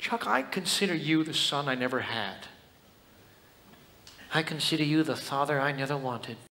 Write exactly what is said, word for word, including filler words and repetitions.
Chuck, I consider you the son I never had. I consider you the father I never wanted.